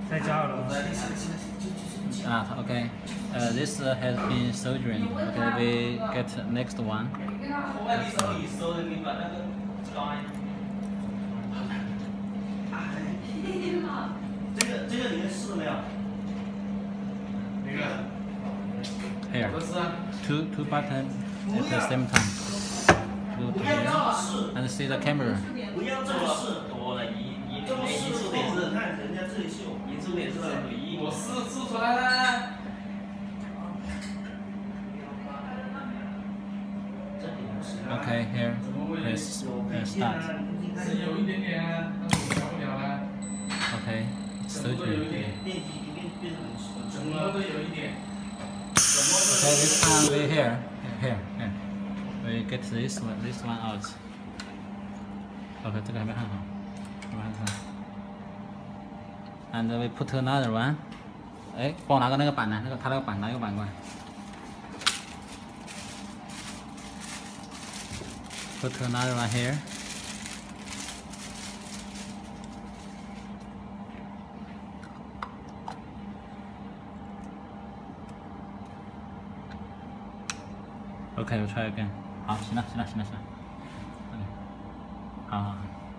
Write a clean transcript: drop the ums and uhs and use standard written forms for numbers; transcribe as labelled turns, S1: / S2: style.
S1: Okay. This has been soldering. Okay, we get next one. Here, two buttons at the same time. Go to here and see the camera. Okay, here, let's start. Okay, surgery. Okay, this time we here. We get this one out. Okay, 这个还没焊好，还没焊上。And we put another one. 哎，帮我拿个那个板呢？他那个板拿一个板过来。Put another one here. Okay, we'll try again. 好，行了。好。